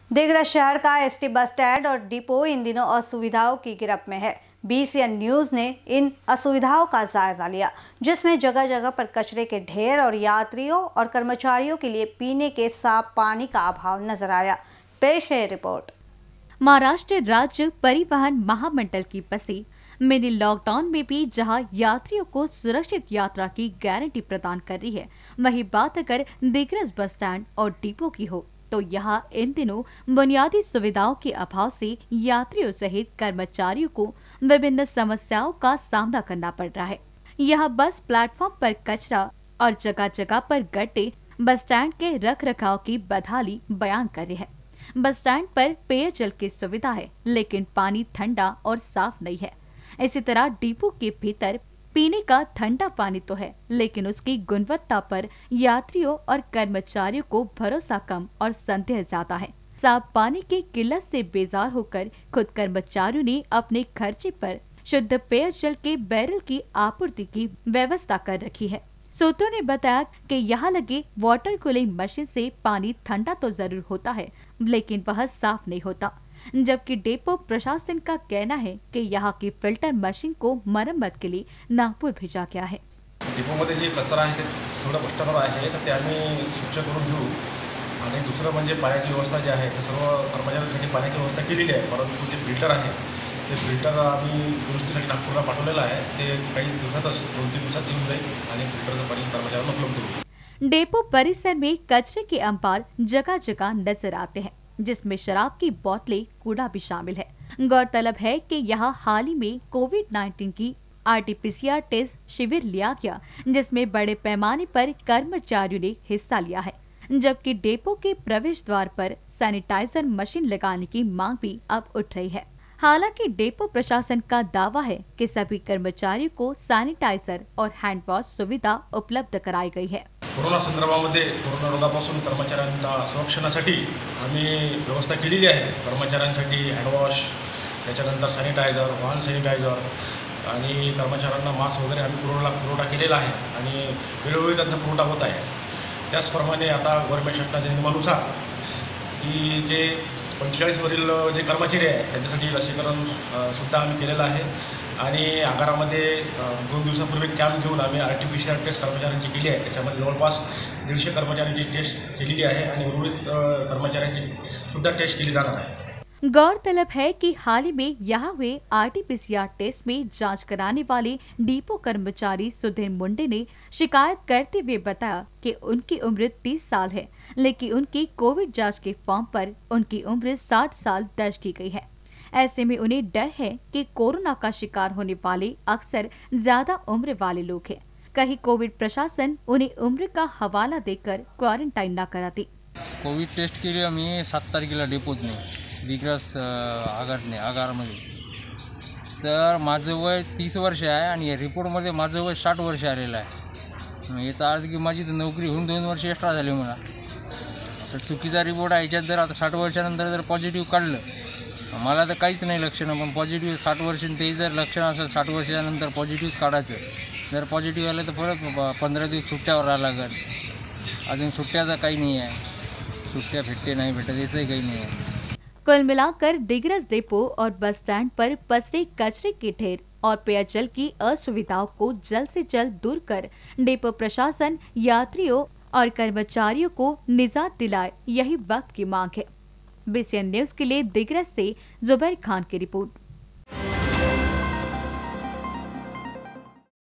दिग्रस शहर का ST bus stand और डिपो इन दिनों असुविधाओं की गिरफ्त में है। बीसीएन न्यूज ने इन असुविधाओं का जायजा लिया, जिसमें जगह जगह पर कचरे के ढेर और यात्रियों और कर्मचारियों के लिए पीने के साफ पानी का अभाव नजर आया। पेश है रिपोर्ट। महाराष्ट्र राज्य परिवहन महामंडल की बसें मिनी लॉकडाउन में भी जहां यात्रियों को सुरक्षित यात्रा की गारंटी प्रदान कर रही है, वहीं बात अगर दिग्रस बस स्टैंड और डिपो की हो तो यहाँ इन दिनों बुनियादी सुविधाओं के अभाव से यात्रियों सहित कर्मचारियों को विभिन्न समस्याओं का सामना करना पड़ रहा है। यहाँ बस प्लेटफॉर्म पर कचरा और जगह जगह पर गड्ढे बस स्टैंड के रख रखाव की बदहाली बयान कर रहे हैं। बस स्टैंड पर पेयजल की सुविधा है, लेकिन पानी ठंडा और साफ नहीं है। इसी तरह डिपो के भीतर पीने का ठंडा पानी तो है, लेकिन उसकी गुणवत्ता पर यात्रियों और कर्मचारियों को भरोसा कम और संदेह ज्यादा है। साफ पानी की किल्लत से बेजार होकर खुद कर्मचारियों ने अपने खर्चे पर शुद्ध पेयजल के बैरल की आपूर्ति की व्यवस्था कर रखी है। सूत्रों ने बताया कि यहाँ लगे वाटर कूलिंग मशीन से पानी ठंडा तो जरूर होता है, लेकिन वह साफ नहीं होता। जबकि डेपो प्रशासन का कहना है कि यहाँ की फिल्टर मशीन को मरम्मत के लिए नागपुर भेजा गया है। डिपोमध्ये जे कचरा आहे ते थोडं कष्टकर आहे, तर ते आम्ही स्वच्छ करून घेऊ। आणि दुसरं म्हणजे पाण्याची व्यवस्था जी आहे, ते सर्व कर्मचाऱ्यांसाठी पाण्याची व्यवस्था केलेली आहे, परंतु जे फिल्टर आहे ते फिल्टर आम्ही दुरुस्तीसाठी नागपूरला पाठवलेलं आहे। ते काही दिवसातच 2-3 दिवसात येऊन जाईल आणि फिल्टरचं पाणी कर्मचाऱ्यांना उपलब्ध होईल। डेपो परिसर में कचरे के अंबार जगह जगह नजर आते हैं, जिसमें शराब की बोतलें, कूड़ा भी शामिल है। गौरतलब है कि यहाँ हाल ही में कोविड-19 की RT-PCR टेस्ट शिविर लिया गया, जिसमें बड़े पैमाने पर कर्मचारियों ने हिस्सा लिया है। जबकि डेपो के प्रवेश द्वार पर सैनिटाइजर मशीन लगाने की मांग भी अब उठ रही है। हालांकि डेपो प्रशासन का दावा है कि सभी कर्मचारियों को सैनिटाइजर और हैंड वॉश सुविधा उपलब्ध कराई गई है। कोरोना संदर्भामध्ये कोरोना रोगापासून कर्मचाऱ्यांना संरक्षणासाठी आम्ही व्यवस्था केलेली आहे। कर्मचाऱ्यांसाठी हँडवॉश, त्याच्यानंतर सॅनिटायझर, वाहन सॅनिटायझर आणि कर्मचाऱ्यांना मास्क वगैरे आम्ही पुरवठा केलेला आहे आणि वेळोवेळी त्यांचा पुरवठा होत आहे। त्याचप्रमाणे आता गव्हर्नमेंट शासनाच्या नियमानुसार की जे 45 वरील जे कर्मचारी आहेत त्यांच्यासाठी लसीकरण सुद्धा आम्ही केलेलं आहे आणि आगारामध्ये 2 दिवसापूर्वी कॅम्प घेऊन आम्ही RT-PCR टेस्ट कर्मचाऱ्यांची केली आहे। त्याच्यामध्ये जवळपास 150 कर्मचाऱ्यांची टेस्ट केलेली आहे आणि उर्वरित कर्मचाऱ्यांची सुद्धा टेस्ट केली जाणार आहे। गौरतलब है कि हाल ही में यहाँ हुए RT-PCR टेस्ट में जांच कराने वाले डिपो कर्मचारी सुधीर मुंडे ने शिकायत करते हुए बताया कि उनकी उम्र 30 साल है, लेकिन उनकी कोविड जांच के फॉर्म पर उनकी उम्र 60 साल दर्ज की गई है। ऐसे में उन्हें डर है कि कोरोना का शिकार होने वाले अक्सर ज्यादा उम्र वाले लोग हैं। कहीं कोविड प्रशासन उन्हें उम्र का हवाला देकर क्वारंटाइन न कराती। कोविड टेस्ट के लिए मी 7 तारखेला डेपोत नाही दिग्रस आगारमध्ये, तर माझं वय 30 वर्ष आहे आणि रिपोर्टमध्ये माझं वय 60 वर्ष आलेलं आहे। याचा अर्थ की माझी नोकरी होऊन 2 वर्ष एक्स्ट्रा झाले मला। तर चुकीचा रिपोर्ट आहे। याच्यात जर आता 60 वर्षानंतर जर पॉझिटिव्ह काढलं, मला तर काहीच नाही लक्षणं, पण पॉझिटिव्ह 60 वर्ष ते जर लक्षण असेल 60 वर्षानंतर पॉझिटिव्हच काढायचं। जर पॉझिटिव्ह आलं तर परत 15 दिवस सुट्ट्यावर राहावं लागेल। अजून सुट्ट्याचं काही नाही आहे, सुट्ट्या भेटते नाही भेटत याचंही काही नाही आहे। कुल मिलाकर दिग्रस डिपो और बस स्टैंड पर पसरे कचरे के ढेर और पेयजल की असुविधाओं को जल्द से जल्द दूर कर डिपो प्रशासन यात्रियों और कर्मचारियों को निजात दिलाए, यही वक्त की मांग है। बीसीएन न्यूज के लिए दिग्रस से जुबैर खान की रिपोर्ट।